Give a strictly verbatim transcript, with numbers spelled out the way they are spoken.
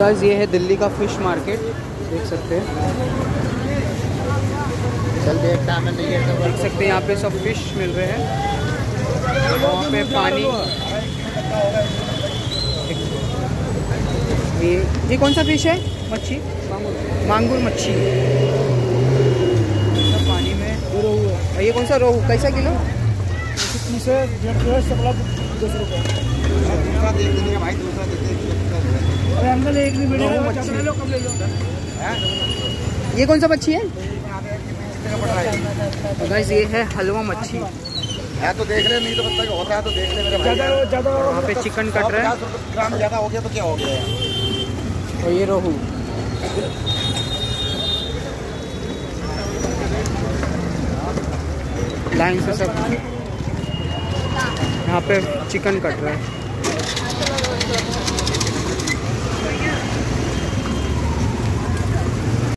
Guys ये है दिल्ली का फिश मार्केट, देख सकते हैं। देख सकते हैं यहाँ पे सब फिश मिल रहे हैं। वहाँ पे पानी, ये ये कौन सा फिश है? मच्छी, मांगुर मच्छी पानी में। रोहू है। ये कौन सा रोहू, कैसा किलो? तीस है, दस रुपये। अंकल एक भी मिलेगा, ले लो, कब ले लो। ये कौन सा मच्छी है? तो गाइस ये है हलवा मच्छी है, तो देख रहे नहीं तो पता क्या होता है, तो देख ले मेरे भाई। ज़्यादा ज़्यादा वहाँ पे चिकन कट रहा है। ग्राम ज़्यादा हो गया तो क्या हो गया? और ये रोहू, लाइन से सब यहाँ पे चिकन कट रहा है।